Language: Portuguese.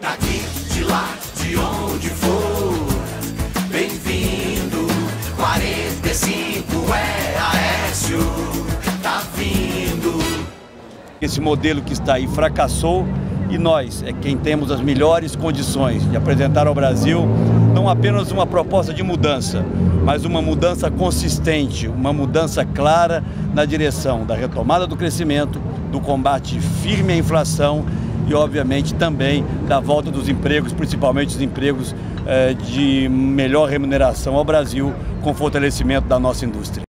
daqui, de lá, de onde for. Bem-vindo, 45 é Aécio, tá vindo. Esse modelo que está aí fracassou e nós é quem temos as melhores condições de apresentar ao Brasil não apenas uma proposta de mudança, mas uma mudança consistente, uma mudança clara na direção da retomada do crescimento, do combate firme à inflação e, obviamente, também da volta dos empregos, principalmente os empregos de melhor remuneração ao Brasil, com fortalecimento da nossa indústria.